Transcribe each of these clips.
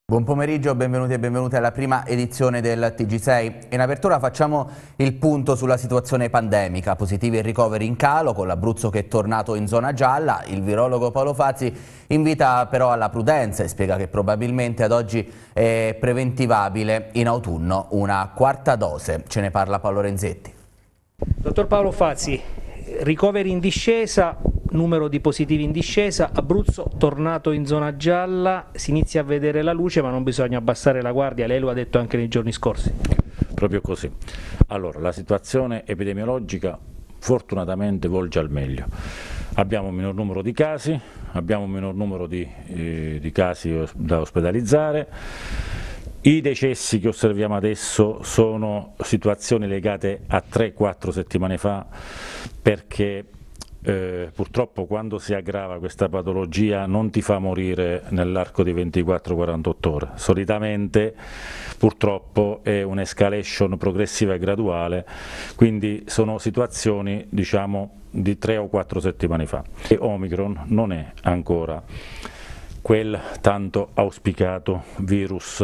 Buon pomeriggio, benvenuti e benvenute alla prima edizione del TG6. In apertura facciamo il punto sulla situazione pandemica, positivi e ricoveri in calo, con l'Abruzzo che è tornato in zona gialla. Il virologo Paolo Fazzi invita però alla prudenza e spiega che probabilmente ad oggi è preventivabile in autunno una quarta dose. Ce ne parla Paolo Renzetti. Dottor Paolo Fazzi, ricoveri in discesa, numero di positivi in discesa, Abruzzo tornato in zona gialla, si inizia a vedere la luce ma non bisogna abbassare la guardia, lei lo ha detto anche nei giorni scorsi. Proprio così. Allora, la situazione epidemiologica fortunatamente volge al meglio. Abbiamo un minor numero di casi, abbiamo un minor numero di casi da ospedalizzare. I decessi che osserviamo adesso sono situazioni legate a 3-4 settimane fa, perché purtroppo quando si aggrava questa patologia non ti fa morire nell'arco di 24-48 ore. Solitamente purtroppo è un'escalation progressiva e graduale, quindi sono situazioni diciamo di 3 o 4 settimane fa. E Omicron non è ancora quel tanto auspicato virus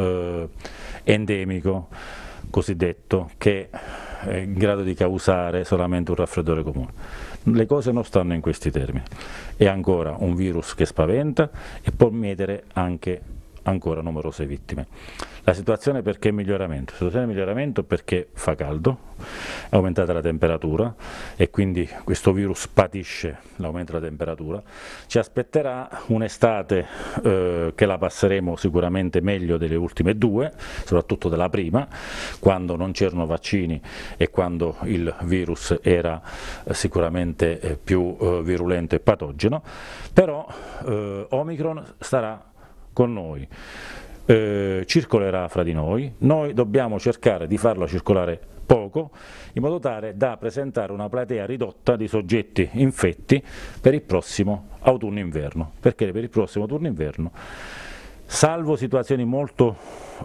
endemico cosiddetto che è in grado di causare solamente un raffreddore comune. Le cose non stanno in questi termini, è ancora un virus che spaventa e può mietere anche ancora numerose vittime. La situazione perché è miglioramento? La situazione è miglioramento perché fa caldo, è aumentata la temperatura e quindi questo virus patisce l'aumento della temperatura. Ci aspetterà un'estate che la passeremo sicuramente meglio delle ultime due, soprattutto della prima, quando non c'erano vaccini e quando il virus era sicuramente più virulento e patogeno, però Omicron starà con noi, circolerà fra di noi dobbiamo cercare di farlo circolare poco, in modo tale da presentare una platea ridotta di soggetti infetti per il prossimo autunno-inverno, perché per il prossimo autunno-inverno, salvo situazioni molto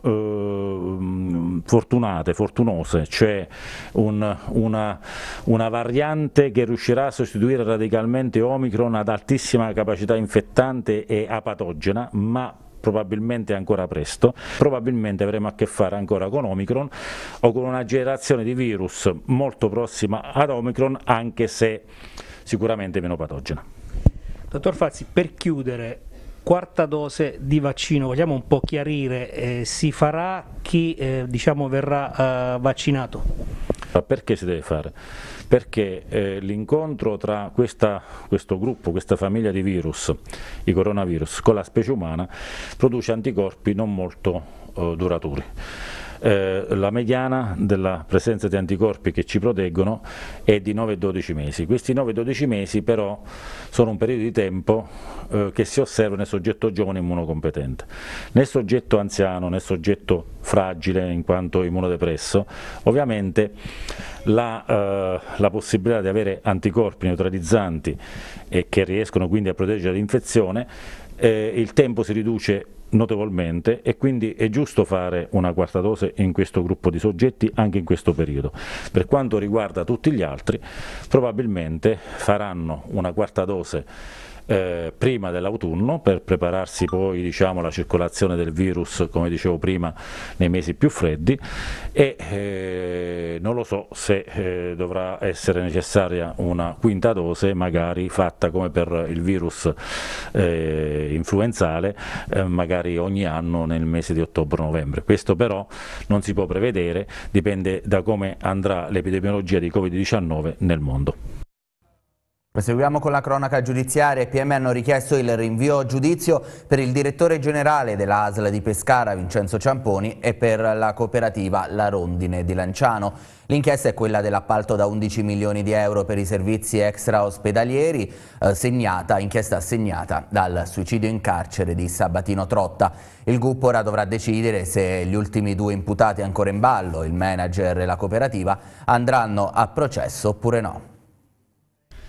fortunose, cioè una variante che riuscirà a sostituire radicalmente Omicron ad altissima capacità infettante e apatogena, ma probabilmente ancora presto, probabilmente avremo a che fare ancora con Omicron o con una generazione di virus molto prossima ad Omicron, anche se sicuramente meno patogena. Dottor Fazzi, per chiudere, quarta dose di vaccino, vogliamo un po' chiarire, si farà chi diciamo verrà vaccinato? Perché si deve fare? Perché l'incontro tra questo gruppo, questa famiglia di virus, i coronavirus, con la specie umana produce anticorpi non molto duraturi. La mediana della presenza di anticorpi che ci proteggono è di 9-12 mesi. Questi 9-12 mesi però sono un periodo di tempo che si osserva nel soggetto giovane immunocompetente. Nel soggetto anziano, nel soggetto fragile in quanto immunodepresso, ovviamente la possibilità di avere anticorpi neutralizzanti e che riescono quindi a proteggere l'infezione, il tempo si riduce notevolmente e quindi è giusto fare una quarta dose in questo gruppo di soggetti anche in questo periodo. Per quanto riguarda tutti gli altri, probabilmente faranno una quarta dose prima dell'autunno per prepararsi poi diciamo alla circolazione del virus, come dicevo prima, nei mesi più freddi, e non lo so se dovrà essere necessaria una quinta dose, magari fatta come per il virus influenzale, magari ogni anno nel mese di ottobre-novembre. Questo però non si può prevedere, dipende da come andrà l'epidemiologia di Covid-19 nel mondo. Proseguiamo con la cronaca giudiziaria. I PM hanno richiesto il rinvio a giudizio per il direttore generale della ASL di Pescara, Vincenzo Ciamponi, e per la cooperativa La Rondine di Lanciano. L'inchiesta è quella dell'appalto da 11 milioni di euro per i servizi extraospedalieri, inchiesta segnata dal suicidio in carcere di Sabatino Trotta. Il GUP ora dovrà decidere se gli ultimi due imputati ancora in ballo, il manager e la cooperativa, andranno a processo oppure no.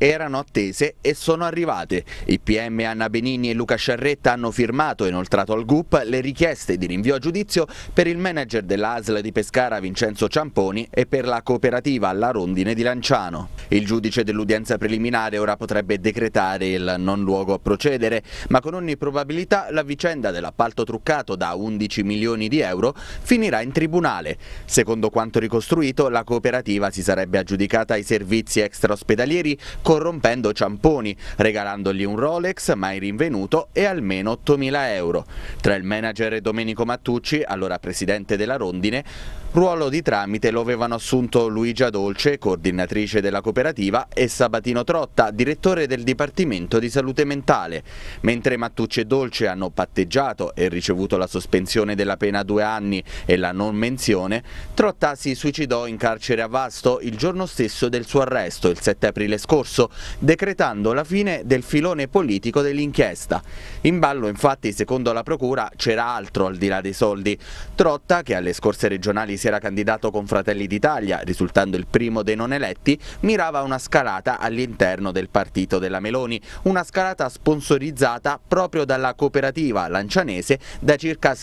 erano attese e sono arrivate. I PM Anna Benigni e Luca Sciarretta hanno firmato e inoltrato al GUP le richieste di rinvio a giudizio per il manager della ASL di Pescara Vincenzo Ciamponi e per la cooperativa La Rondine di Lanciano. Il giudice dell'udienza preliminare ora potrebbe decretare il non luogo a procedere, ma con ogni probabilità la vicenda dell'appalto truccato da 11 milioni di euro finirà in tribunale. Secondo quanto ricostruito, la cooperativa si sarebbe aggiudicata i servizi extraospedalieri corrompendo Ciamponi, regalandogli un Rolex mai rinvenuto e almeno 8.000 euro. Tra il manager e Domenico Mattucci, allora presidente della Rondine, ruolo di tramite lo avevano assunto Luigia Dolce, coordinatrice della cooperativa, e Sabatino Trotta, direttore del Dipartimento di Salute Mentale. Mentre Mattucci e Dolce hanno patteggiato e ricevuto la sospensione della pena a 2 anni e la non menzione, Trotta si suicidò in carcere a Vasto il giorno stesso del suo arresto, il 7 aprile scorso, decretando la fine del filone politico dell'inchiesta. In ballo, infatti, secondo la procura, c'era altro al di là dei soldi. Trotta, che alle scorse regionali si era candidato con Fratelli d'Italia, risultando il primo dei non eletti, mirava a una scalata all'interno del partito della Meloni, una scalata sponsorizzata proprio dalla cooperativa lancianese da circa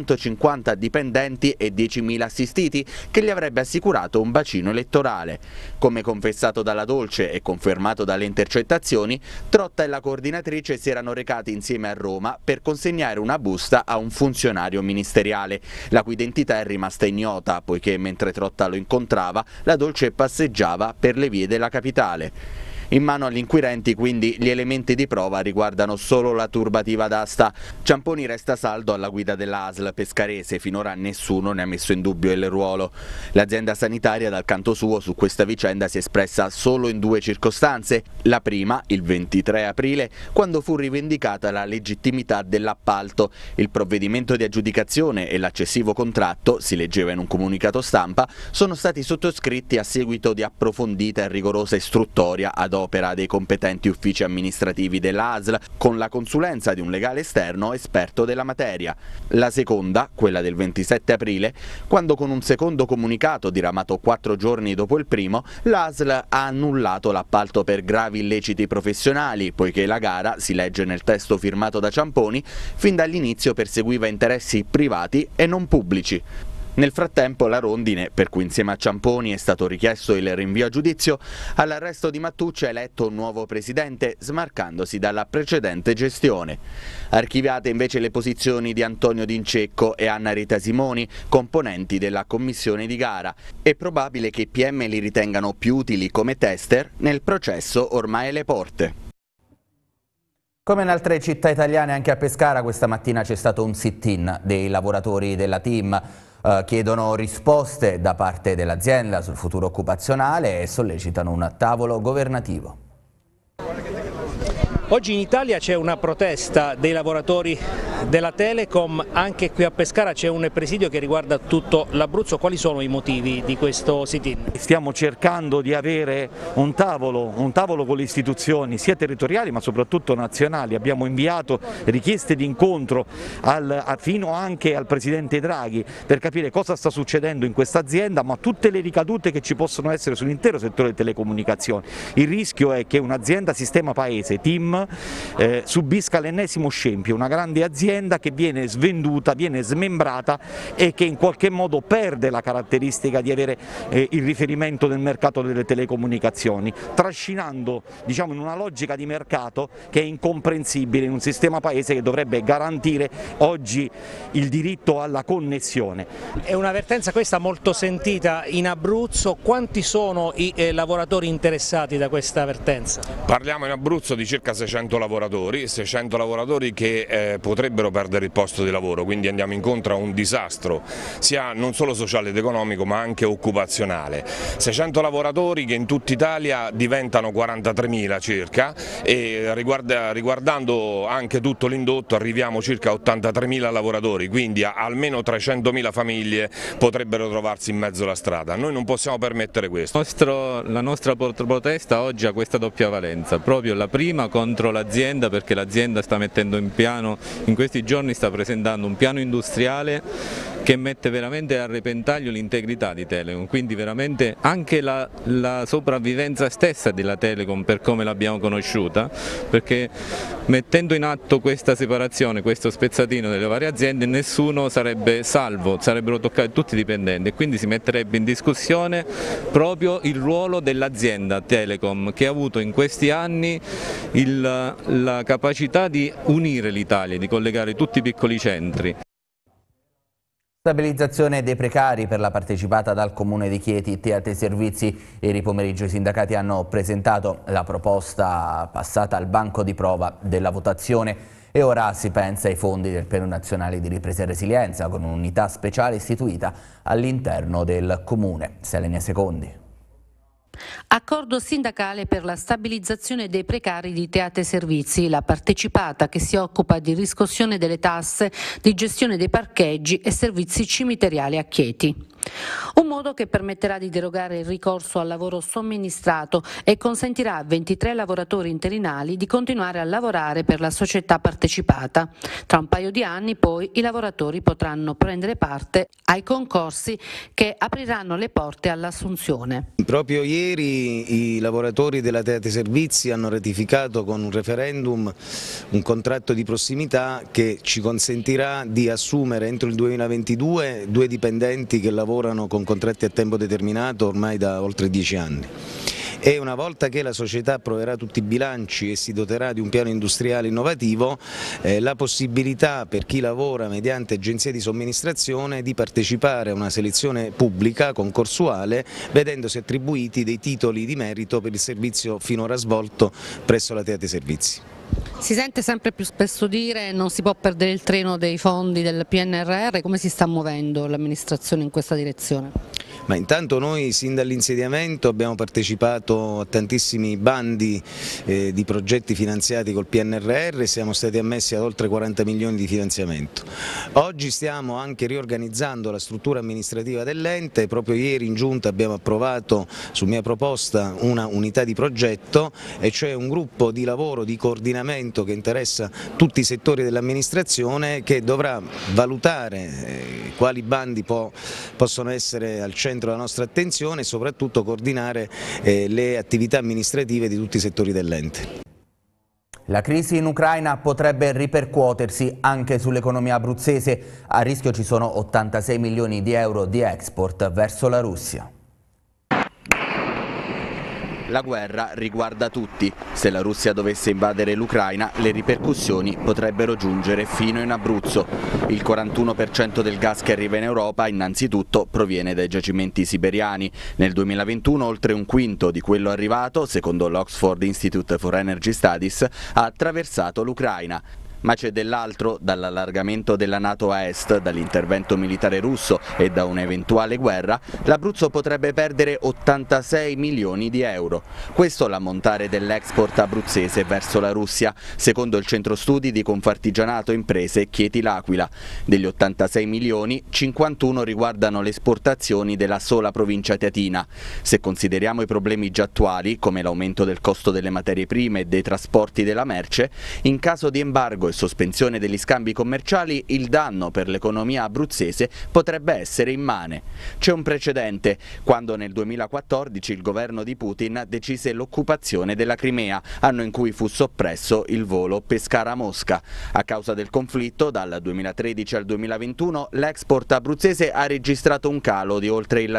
650 dipendenti e 10.000 assistiti, che gli avrebbe assicurato un bacino elettorale. Come confessato dalla Dolce e confermato dalle intercettazioni, Trotta e la coordinatrice si erano recati insieme a Roma per consegnare una busta a un funzionario ministeriale, la cui identità è rimasta ignota, poiché mentre Trotta lo incontrava, la Dolce passeggiava per le vie della capitale. In mano agli inquirenti, quindi, gli elementi di prova riguardano solo la turbativa d'asta. Ciamponi resta saldo alla guida dell'ASL pescarese, finora nessuno ne ha messo in dubbio il ruolo. L'azienda sanitaria, dal canto suo, su questa vicenda si è espressa solo in 2 circostanze. La prima, il 23 aprile, quando fu rivendicata la legittimità dell'appalto. Il provvedimento di aggiudicazione e l'accessivo contratto, si leggeva in un comunicato stampa, sono stati sottoscritti a seguito di approfondita e rigorosa istruttoria ad opera dei competenti uffici amministrativi dell'ASL, con la consulenza di un legale esterno esperto della materia. La seconda, quella del 27 aprile, quando con un secondo comunicato diramato 4 giorni dopo il primo, l'ASL ha annullato l'appalto per gravi illeciti professionali, poiché la gara, si legge nel testo firmato da Ciamponi, fin dall'inizio perseguiva interessi privati e non pubblici. Nel frattempo la Rondine, per cui insieme a Ciamponi è stato richiesto il rinvio a giudizio, all'arresto di Mattucci ha eletto un nuovo presidente, smarcandosi dalla precedente gestione. Archiviate invece le posizioni di Antonio D'Incecco e Anna Rita Simoni, componenti della commissione di gara. È probabile che i PM li ritengano più utili come tester nel processo ormai alle porte. Come in altre città italiane, anche a Pescara questa mattina c'è stato un sit-in dei lavoratori della TIM. Chiedono risposte da parte dell'azienda sul futuro occupazionale e sollecitano un tavolo governativo. Oggi in Italia c'è una protesta dei lavoratori della Telecom, anche qui a Pescara c'è un presidio che riguarda tutto l'Abruzzo. Quali sono i motivi di questo sit-in? Stiamo cercando di avere un tavolo con le istituzioni sia territoriali ma soprattutto nazionali. Abbiamo inviato richieste di incontro fino anche al Presidente Draghi per capire cosa sta succedendo in questa azienda, ma tutte le ricadute che ci possono essere sull'intero settore delle telecomunicazioni. Il rischio è che un'azienda sistema paese, TIM, subisca l'ennesimo scempio, una grande azienda che viene svenduta, viene smembrata e che in qualche modo perde la caratteristica di avere il riferimento nel mercato delle telecomunicazioni, trascinando, diciamo, in una logica di mercato che è incomprensibile in un sistema paese che dovrebbe garantire oggi il diritto alla connessione. È un'avvertenza questa molto sentita in Abruzzo. Quanti sono i lavoratori interessati da questa avvertenza? Parliamo in Abruzzo di circa 600 lavoratori che potrebbero perdere il posto di lavoro, quindi andiamo incontro a un disastro sia non solo sociale ed economico ma anche occupazionale. 600 lavoratori che in tutta Italia diventano 43.000 circa e riguardando anche tutto l'indotto arriviamo circa a 83.000 lavoratori, quindi almeno 300.000 famiglie potrebbero trovarsi in mezzo alla strada. Noi non possiamo permettere questo. La nostra protesta oggi ha questa doppia valenza, proprio la prima contro l'azienda, perché l'azienda sta mettendo in questi giorni sta presentando un piano industriale che mette veramente a repentaglio l'integrità di Telecom, quindi veramente anche la sopravvivenza stessa della Telecom per come l'abbiamo conosciuta, perché mettendo in atto questa separazione, questo spezzatino delle varie aziende, nessuno sarebbe salvo, sarebbero toccati tutti i dipendenti e quindi si metterebbe in discussione proprio il ruolo dell'azienda Telecom, che ha avuto in questi anni la capacità di unire l'Italia, di collegare tutti i piccoli centri. Stabilizzazione dei precari per la partecipata dal Comune di Chieti, Teate Servizi. Ieri pomeriggio i sindacati hanno presentato la proposta passata al banco di prova della votazione e ora si pensa ai fondi del Piano Nazionale di Ripresa e Resilienza con un'unità speciale istituita all'interno del Comune. Selenia Secondi. Accordo sindacale per la stabilizzazione dei precari di Teate Servizi, la partecipata che si occupa di riscossione delle tasse, di gestione dei parcheggi e servizi cimiteriali a Chieti. Un modo che permetterà di derogare il ricorso al lavoro somministrato e consentirà a 23 lavoratori interinali di continuare a lavorare per la società partecipata. Tra un paio di anni poi i lavoratori potranno prendere parte ai concorsi che apriranno le porte all'assunzione. Proprio ieri i lavoratori della Teate Servizi hanno ratificato con un referendum un contratto di prossimità che ci consentirà di assumere entro il 2022 2 dipendenti che lavorano con contratti a tempo determinato ormai da oltre 10 anni. E una volta che la società approverà tutti i bilanci e si doterà di un piano industriale innovativo, la possibilità per chi lavora mediante agenzie di somministrazione di partecipare a una selezione pubblica concorsuale vedendosi attribuiti dei titoli di merito per il servizio finora svolto presso la Teate Servizi. Si sente sempre più spesso dire non si può perdere il treno dei fondi del PNRR, come si sta muovendo l'amministrazione in questa direzione? Ma intanto noi sin dall'insediamento abbiamo partecipato a tantissimi bandi di progetti finanziati col PNRR e siamo stati ammessi ad oltre 40 milioni di finanziamento. Oggi stiamo anche riorganizzando la struttura amministrativa dell'ente, proprio ieri in giunta abbiamo approvato su mia proposta una unità di progetto, e cioè un gruppo di lavoro di coordinamento che interessa tutti i settori dell'amministrazione, che dovrà valutare quali bandi possono essere al centro della nostra attenzione e soprattutto coordinare le attività amministrative di tutti i settori dell'ente. La crisi in Ucraina potrebbe ripercuotersi anche sull'economia abruzzese. A rischio ci sono 86 milioni di euro di export verso la Russia. La guerra riguarda tutti. Se la Russia dovesse invadere l'Ucraina, le ripercussioni potrebbero giungere fino in Abruzzo. Il 41% del gas che arriva in Europa, innanzitutto, proviene dai giacimenti siberiani. Nel 2021 oltre un quinto di quello arrivato, secondo l'Oxford Institute for Energy Studies, ha attraversato l'Ucraina. Ma c'è dell'altro, dall'allargamento della NATO a est, dall'intervento militare russo e da un'eventuale guerra, l'Abruzzo potrebbe perdere 86 milioni di euro. Questo l'ammontare dell'export abruzzese verso la Russia, secondo il centro studi di Confartigianato Imprese Chieti L'Aquila. Degli 86 milioni, 51 riguardano le esportazioni della sola provincia teatina. Se consideriamo i problemi già attuali, come l'aumento del costo delle materie prime e dei trasporti della merce, in caso di embargo e sospensione degli scambi commerciali, il danno per l'economia abruzzese potrebbe essere immane. C'è un precedente, quando nel 2014 il governo di Putin decise l'occupazione della Crimea, anno in cui fu soppresso il volo Pescara-Mosca. A causa del conflitto, dal 2013 al 2021, l'export abruzzese ha registrato un calo di oltre il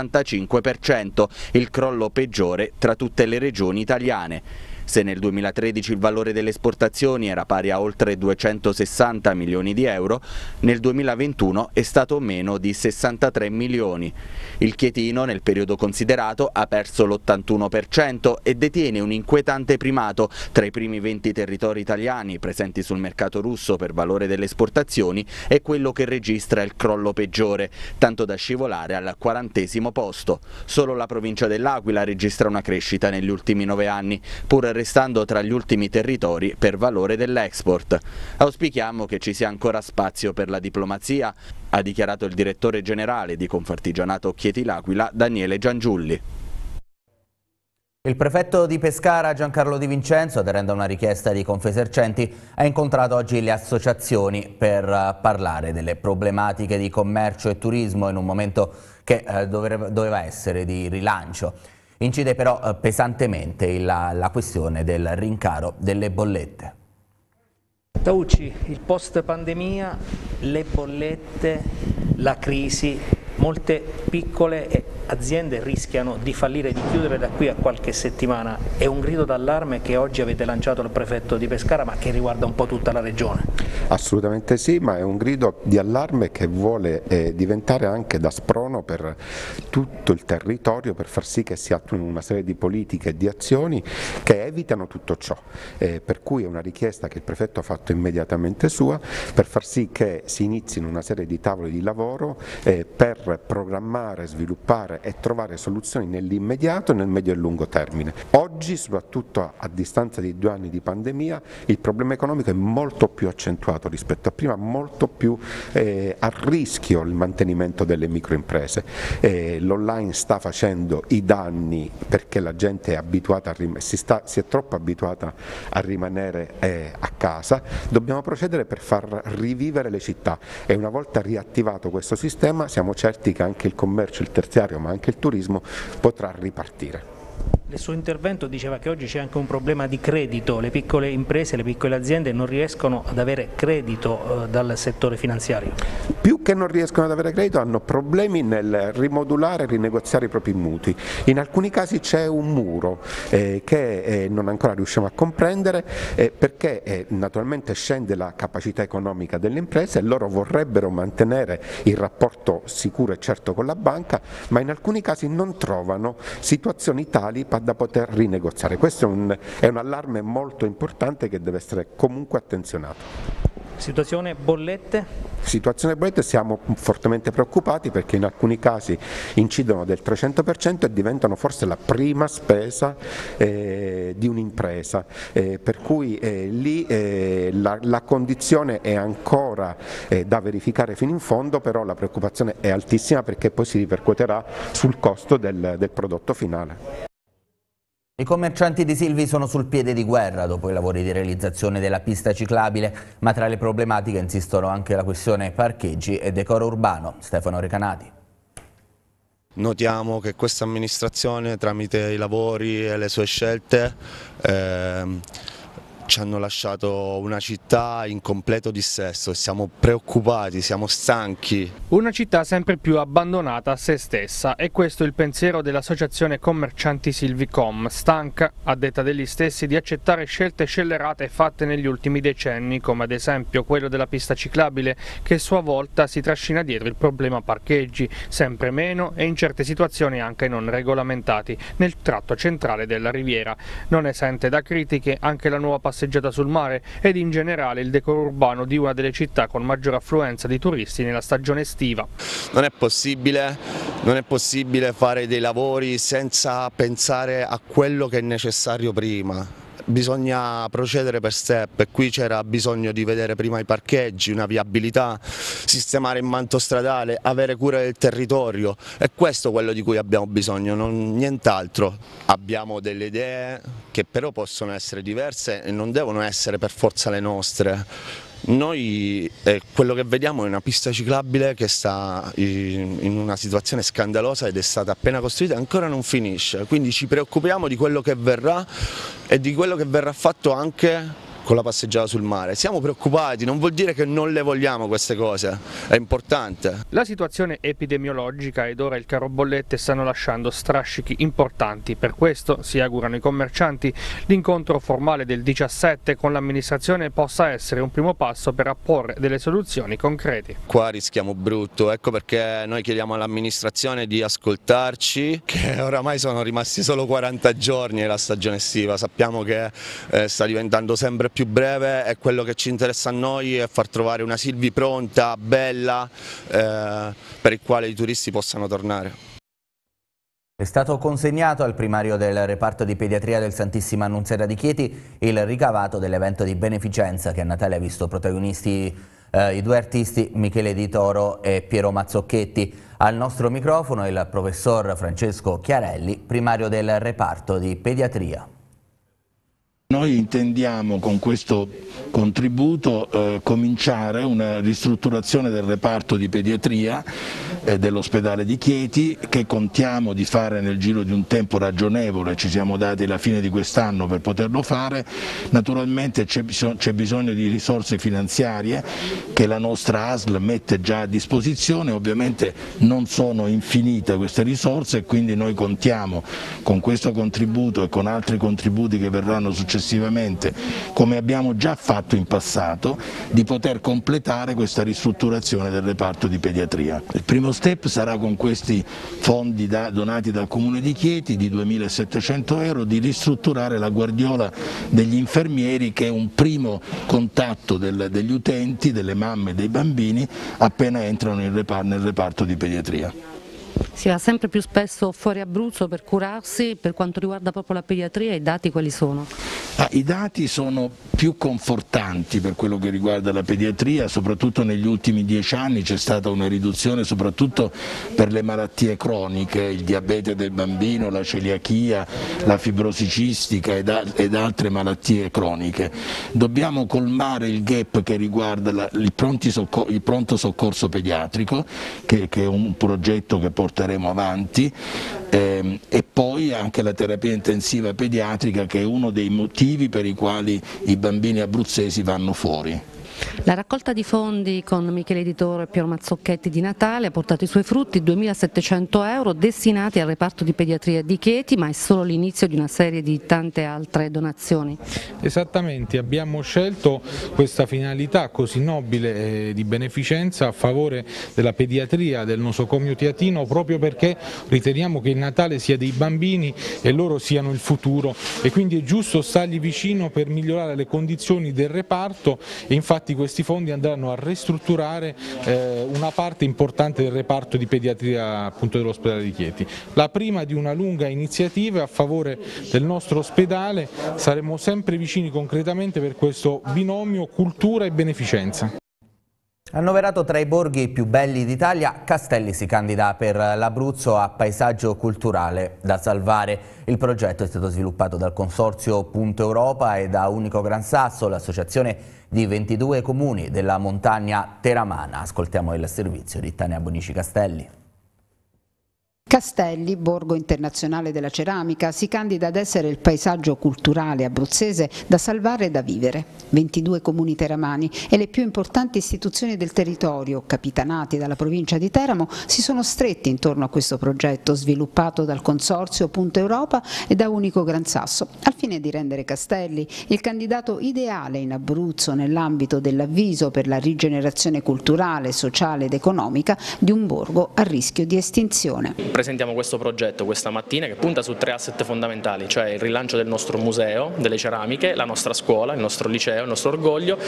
75%, il crollo peggiore tra tutte le regioni italiane. Se nel 2013 il valore delle esportazioni era pari a oltre 260 milioni di euro, nel 2021 è stato meno di 63 milioni. Il chietino, nel periodo considerato, ha perso l'81% e detiene un inquietante primato tra i primi 20 territori italiani presenti sul mercato russo per valore delle esportazioni e quello che registra il crollo peggiore, tanto da scivolare al 40° posto. Solo la provincia dell'Aquila registra una crescita negli ultimi 9 anni, pur restando tra gli ultimi territori per valore dell'export. Auspichiamo che ci sia ancora spazio per la diplomazia, ha dichiarato il direttore generale di Confartigianato Chieti L'Aquila, Daniele Giangiulli. Il prefetto di Pescara Giancarlo Di Vincenzo, aderendo a una richiesta di Confesercenti, ha incontrato oggi le associazioni per parlare delle problematiche di commercio e turismo in un momento che doveva essere di rilancio. Incide però pesantemente la questione del rincaro delle bollette. Taucci, il post pandemia, le bollette, la crisi, molte piccole aziende rischiano di fallire, di chiudere da qui a qualche settimana. È un grido d'allarme che oggi avete lanciato al prefetto di Pescara, ma che riguarda un po' tutta la regione. Assolutamente sì, ma è un grido di allarme che vuole diventare anche da sprono per tutto il territorio, per far sì che si attuino una serie di politiche e di azioni che evitano tutto ciò, per cui è una richiesta che il prefetto ha fatto immediatamente sua, per far sì che si inizino una serie di tavoli di lavoro per programmare, sviluppare e trovare soluzioni nell'immediato e nel medio e lungo termine. Oggi, soprattutto a distanza di 2 anni di pandemia, il problema economico è molto più accentuato rispetto a prima, molto più a rischio il mantenimento delle microimprese. L'online sta facendo i danni perché la gente è abituata si è troppo abituata a rimanere a casa. Dobbiamo procedere per far rivivere le città e una volta riattivato questo sistema siamo certi che anche il commercio, il terziario ma anche il turismo potrà ripartire. Nel suo intervento diceva che oggi c'è anche un problema di credito, le piccole imprese, le piccole aziende non riescono ad avere credito dal settore finanziario. Più che non riescono ad avere credito hanno problemi nel rimodulare e rinegoziare i propri mutui. In alcuni casi c'è un muro che non ancora riusciamo a comprendere perché naturalmente scende la capacità economica delle imprese e loro vorrebbero mantenere il rapporto sicuro e certo con la banca, ma in alcuni casi non trovano situazioni tali da poter rinegoziare. Questo è un allarme molto importante che deve essere comunque attenzionato. Situazione bollette? Situazione bollette siamo fortemente preoccupati perché in alcuni casi incidono del 300% e diventano forse la prima spesa di un'impresa, per cui lì la condizione è ancora da verificare fino in fondo, però la preoccupazione è altissima perché poi si ripercuoterà sul costo del prodotto finale. I commercianti di Silvi sono sul piede di guerra dopo i lavori di realizzazione della pista ciclabile, ma tra le problematiche insistono anche la questione parcheggi e decoro urbano. Stefano Recanati. Notiamo che questa amministrazione tramite i lavori e le sue scelte ci hanno lasciato una città in completo dissesto, siamo preoccupati, siamo stanchi. Una città sempre più abbandonata a se stessa, e questo è il pensiero dell'associazione commercianti Silvicom, stanca, a detta degli stessi, di accettare scelte scellerate fatte negli ultimi decenni, come ad esempio quello della pista ciclabile, che a sua volta si trascina dietro il problema parcheggi, sempre meno e in certe situazioni anche non regolamentati, nel tratto centrale della Riviera. Non esente da critiche anche la nuova passeggiata sul mare ed in generale il decoro urbano di una delle città con maggior affluenza di turisti nella stagione estiva. Non è possibile fare dei lavori senza pensare a quello che è necessario prima. Bisogna procedere per step e qui c'era bisogno di vedere prima i parcheggi, una viabilità, sistemare il manto stradale, avere cura del territorio. È questo quello di cui abbiamo bisogno, nient'altro. Abbiamo delle idee che però possono essere diverse e non devono essere per forza le nostre. Noi quello che vediamo è una pista ciclabile che sta in una situazione scandalosa ed è stata appena costruita e ancora non finisce, quindi ci preoccupiamo di quello che verrà e di quello che verrà fatto anche con la passeggiata sul mare. Siamo preoccupati, non vuol dire che non le vogliamo queste cose, è importante. La situazione epidemiologica ed ora il caro bollette stanno lasciando strascichi importanti, per questo, si augurano i commercianti, l'incontro formale del 17 con l'amministrazione possa essere un primo passo per apporre delle soluzioni concrete. Qua rischiamo brutto, ecco perché noi chiediamo all'amministrazione di ascoltarci, che oramai sono rimasti solo 40 giorni la stagione estiva, sappiamo che sta diventando sempre più breve e quello che ci interessa a noi è far trovare una Silvi pronta, bella, per il quale i turisti possano tornare. È stato consegnato al primario del reparto di pediatria del Santissima Annunziata di Chieti il ricavato dell'evento di beneficenza che a Natale ha visto protagonisti I due artisti, Michele Di Toro e Piero Mazzocchetti. Al nostro microfono il professor Francesco Chiarelli, primario del reparto di pediatria. Noi intendiamo con questo contributo cominciare una ristrutturazione del reparto di pediatria dell'ospedale di Chieti, che contiamo di fare nel giro di un tempo ragionevole. Ci siamo dati la fine di quest'anno per poterlo fare. Naturalmente c'è bisogno di risorse finanziarie che la nostra ASL mette già a disposizione. Ovviamente non sono infinite queste risorse e quindi noi contiamo con questo contributo e con altri contributi che verranno successivamente, come abbiamo già fatto in passato, di poter completare questa ristrutturazione del reparto di pediatria. Il primo step sarà con questi fondi donati dal Comune di Chieti di 2.700 euro di ristrutturare la guardiola degli infermieri, che è un primo contatto degli utenti, delle mamme e dei bambini appena entrano nel reparto di pediatria. Si va sempre più spesso fuori Abruzzo per curarsi. Per quanto riguarda proprio la pediatria, i dati quali sono? I dati sono più confortanti per quello che riguarda la pediatria, soprattutto negli ultimi 10 anni c'è stata una riduzione soprattutto per le malattie croniche, il diabete del bambino, la celiachia, la fibrosi cistica ed altre malattie croniche. Dobbiamo colmare il gap che riguarda il pronto soccorso pediatrico, che è un progetto che porteremo avanti, e poi anche la terapia intensiva pediatrica, che è uno dei motivi per i quali i bambini abruzzesi vanno fuori. La raccolta di fondi con Michele Di Toro e Piero Mazzocchetti di Natale ha portato i suoi frutti, 2.700 euro destinati al reparto di pediatria di Chieti, ma è solo l'inizio di una serie di tante altre donazioni. Esattamente, abbiamo scelto questa finalità così nobile di beneficenza a favore della pediatria del nosocomio teatino, proprio perché riteniamo che il Natale sia dei bambini e loro siano il futuro, e quindi è giusto stargli vicino per migliorare le condizioni del reparto, e infatti questi fondi andranno a ristrutturare una parte importante del reparto di pediatria appunto dell'ospedale di Chieti. La prima di una lunga iniziativa a favore del nostro ospedale. Saremo sempre vicini concretamente per questo binomio cultura e beneficenza. Annoverato tra i borghi più belli d'Italia, Castelli si candida per l'Abruzzo a paesaggio culturale da salvare. Il progetto è stato sviluppato dal consorzio Punto Europa e da Unico Gran Sasso, l'associazione di 22 comuni della montagna teramana. Ascoltiamo il servizio di Tania Bonici Castelli. Castelli, borgo internazionale della ceramica, si candida ad essere il paesaggio culturale abruzzese da salvare e da vivere. 22 comuni teramani e le più importanti istituzioni del territorio, capitanati dalla provincia di Teramo, si sono stretti intorno a questo progetto sviluppato dal consorzio Punto Europa e da Unico Gran Sasso, al fine di rendere Castelli il candidato ideale in Abruzzo nell'ambito dell'avviso per la rigenerazione culturale, sociale ed economica di un borgo a rischio di estinzione. Presentiamo questo progetto questa mattina che punta su 3 asset fondamentali, cioè il rilancio del nostro museo delle ceramiche, la nostra scuola, il nostro liceo, il nostro orgoglio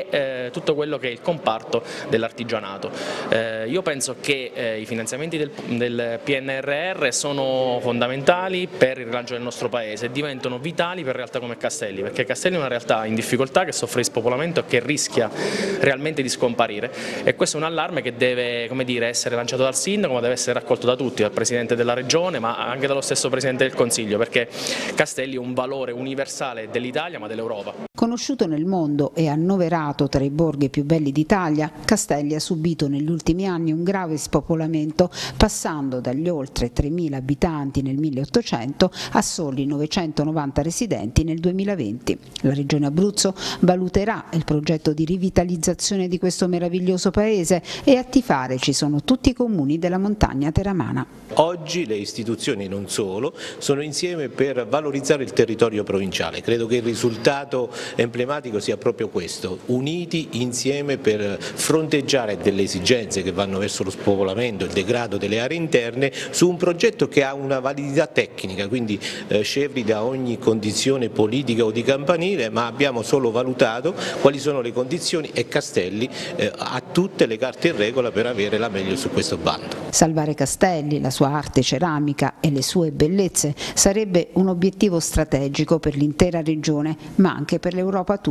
e tutto quello che è il comparto dell'artigianato. Io penso che i finanziamenti del PNRR sono fondamentali per il rilancio del nostro paese e diventano vitali per realtà come Castelli, perché Castelli è una realtà in difficoltà che soffre di spopolamento e che rischia realmente di scomparire, e questo è un allarme che deve, come dire, essere lanciato dal sindaco, ma deve essere raccolto da tutti, dal Presidente della Regione, ma anche dallo stesso Presidente del Consiglio, perché Castelli è un valore universale dell'Italia ma dell'Europa. Conosciuto nel mondo e annoverato tra i borghi più belli d'Italia, Castelli ha subito negli ultimi anni un grave spopolamento, passando dagli oltre 3.000 abitanti nel 1800 a soli 990 residenti nel 2020. La Regione Abruzzo valuterà il progetto di rivitalizzazione di questo meraviglioso paese e a tifare ci sono tutti i comuni della montagna teramana. Oggi le istituzioni, non solo, sono insieme per valorizzare il territorio provinciale. Credo che il risultato emblematico sia proprio questo: uniti insieme per fronteggiare delle esigenze che vanno verso lo spopolamento e il degrado delle aree interne su un progetto che ha una validità tecnica, quindi scevri da ogni condizione politica o di campanile, ma abbiamo solo valutato quali sono le condizioni e Castelli ha tutte le carte in regola per avere la meglio su questo bando. Salvare Castelli, la sua arte ceramica e le sue bellezze sarebbe un obiettivo strategico per l'intera regione, ma anche per l'Europa tutta.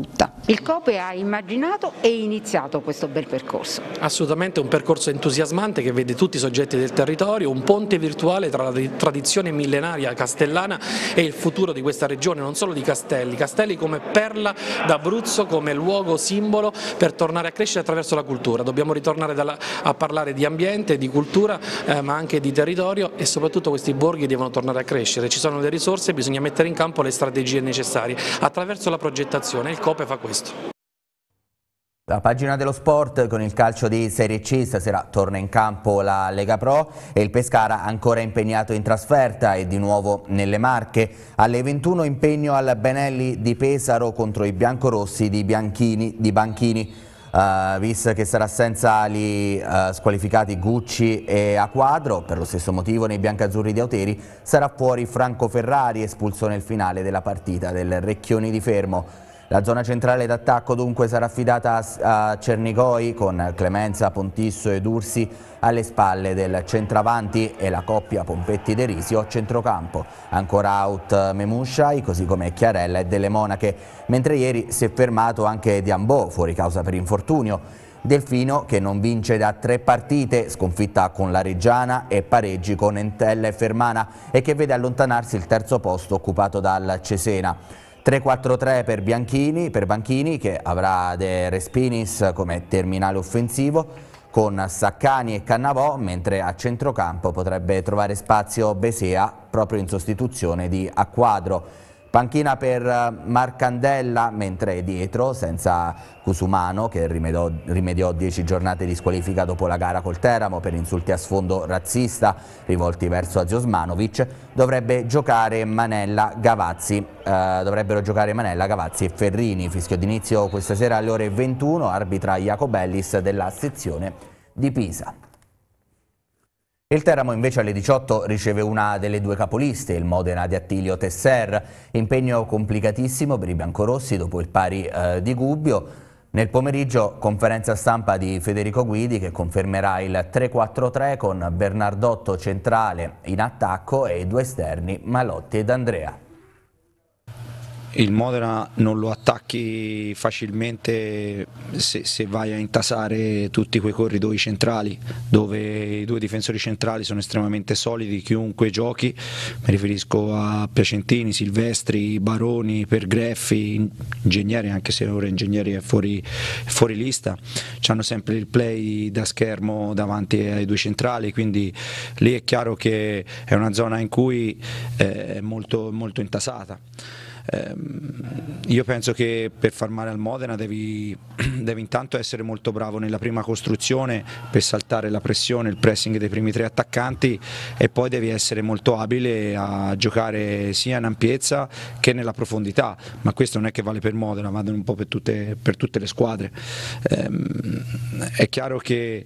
Il COPE ha immaginato e iniziato questo bel percorso. Assolutamente un percorso entusiasmante che vede tutti i soggetti del territorio, un ponte virtuale tra la tradizione millenaria castellana e il futuro di questa regione, non solo di Castelli. Castelli come perla d'Abruzzo, come luogo simbolo per tornare a crescere attraverso la cultura. Dobbiamo ritornare a parlare di ambiente, di cultura, ma anche di territorio, e soprattutto questi borghi devono tornare a crescere. Ci sono le risorse, bisogna mettere in campo le strategie necessarie attraverso la progettazione, il COPE fa questo. La pagina dello sport con il calcio di Serie C, stasera torna in campo la Lega Pro e il Pescara ancora impegnato in trasferta e di nuovo nelle Marche. Alle 21 impegno al Benelli di Pesaro contro i biancorossi di Banchini. Visto che sarà senza gli squalificati Gucci e Acquadro, per lo stesso motivo nei biancazzurri di Auteri sarà fuori Franco Ferrari, espulso nel finale della partita del Recchioni di Fermo. La zona centrale d'attacco dunque sarà affidata a Cernigoi con Clemenza, Pontisso ed Ursi alle spalle del centravanti e la coppia Pompetti-De Risio centrocampo. Ancora out Memushai, così come Chiarella e Delle Monache, mentre ieri si è fermato anche Diambò fuori causa per infortunio. Delfino che non vince da 3 partite, sconfitta con la Reggiana e pareggi con Entella e Fermana, e che vede allontanarsi il terzo posto occupato dal Cesena. 3-4-3 per Banchini, che avrà De Respinis come terminale offensivo con Saccani e Cannavò, mentre a centrocampo potrebbe trovare spazio Besea proprio in sostituzione di Acquadro. Panchina per Marcandella, mentre dietro senza Cusumano, che rimediò 10 giornate di squalifica dopo la gara col Teramo per insulti a sfondo razzista rivolti verso Aziosmanovic, dovrebbero giocare Manella, Gavazzi e Ferrini. Fischio d'inizio questa sera alle ore 21, arbitra Jacobellis della sezione di Pisa. Il Teramo invece alle 18 riceve una delle 2 capoliste, il Modena di Attilio Tesser, impegno complicatissimo per i biancorossi dopo il pari di Gubbio. Nel pomeriggio conferenza stampa di Federico Guidi che confermerà il 3-4-3 con Bernardotto centrale in attacco e i 2 esterni Malotti ed Andrea. Il Modena non lo attacchi facilmente se vai a intasare tutti quei corridoi centrali dove i 2 difensori centrali sono estremamente solidi, chiunque giochi, mi riferisco a Piacentini, Silvestri, Baroni, Pergreffi, Ingegneri, anche se ora Ingegneri è fuori lista, hanno sempre il play da schermo davanti ai 2 centrali, quindi lì è chiaro che è una zona in cui è molto intasata. Io penso che per far male al Modena devi intanto essere molto bravo nella prima costruzione per saltare la pressione, il pressing dei primi 3 attaccanti, e poi devi essere molto abile a giocare sia in ampiezza che nella profondità, ma questo non è che vale per Modena, vale un po' per tutte le squadre. È chiaro che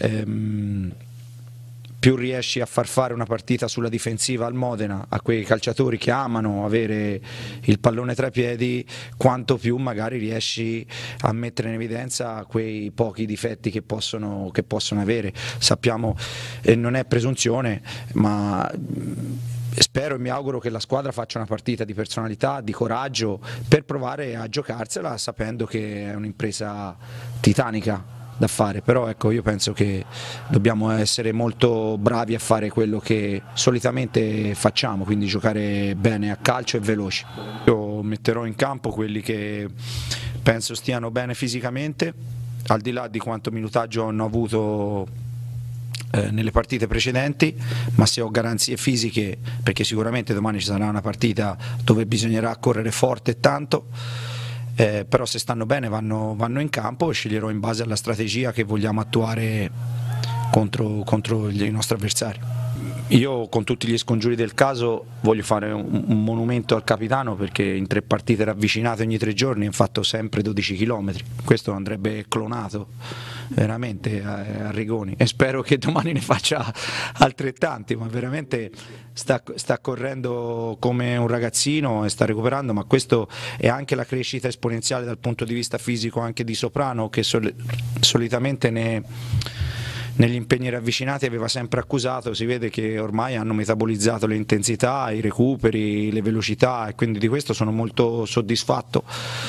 più riesci a far fare una partita sulla difensiva al Modena, a quei calciatori che amano avere il pallone tra i piedi, quanto più magari riesci a mettere in evidenza quei pochi difetti che possono avere. Sappiamo, e non è presunzione, ma spero e mi auguro che la squadra faccia una partita di personalità, di coraggio, per provare a giocarsela sapendo che è un'impresa titanica da fare, però ecco, io penso che dobbiamo essere molto bravi a fare quello che solitamente facciamo, quindi giocare bene a calcio e veloci. Io metterò in campo quelli che penso stiano bene fisicamente, al di là di quanto minutaggio hanno avuto nelle partite precedenti, ma se ho garanzie fisiche, perché sicuramente domani ci sarà una partita dove bisognerà correre forte e tanto, però se stanno bene vanno in campo e sceglierò in base alla strategia che vogliamo attuare contro i nostri avversari. Io con tutti gli scongiuri del caso voglio fare un monumento al capitano, perché in 3 partite ravvicinate ogni 3 giorni ha fatto sempre 12 km, questo andrebbe clonato veramente a Rigoni, e spero che domani ne faccia altrettanti, ma veramente sta correndo come un ragazzino e sta recuperando, ma questo è anche la crescita esponenziale dal punto di vista fisico anche di Soprano, che solitamente negli impegni ravvicinati aveva sempre accusato. Si vede che ormai hanno metabolizzato le intensità, i recuperi, le velocità, e quindi di questo sono molto soddisfatto.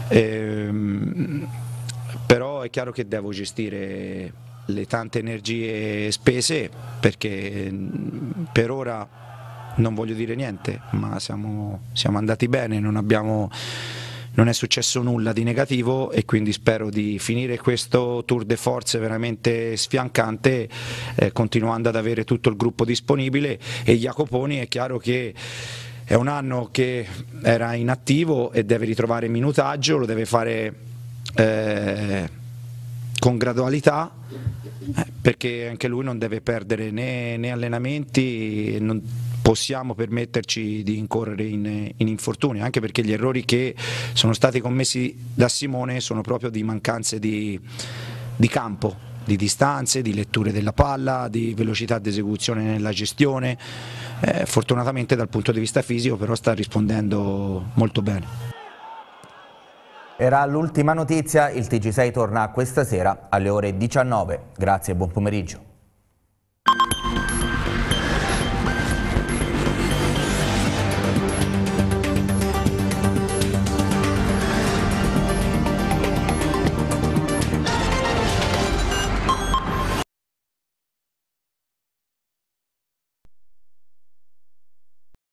però è chiaro che devo gestire le tante energie spese, perché per ora non voglio dire niente, ma siamo andati bene, non è successo nulla di negativo, e quindi spero di finire questo tour de force veramente sfiancante, continuando ad avere tutto il gruppo disponibile. E Jacoponi è chiaro che è un anno che era inattivo e deve ritrovare minutaggio, lo deve fare con gradualità, perché anche lui non deve perdere né allenamenti, non possiamo permetterci di incorrere in infortuni, anche perché gli errori che sono stati commessi da Simone sono proprio di mancanze di campo, di distanze, di letture della palla, di velocità di esecuzione nella gestione. Fortunatamente dal punto di vista fisico però sta rispondendo molto bene. Era l'ultima notizia, il TG6 torna questa sera alle ore 19. Grazie e buon pomeriggio.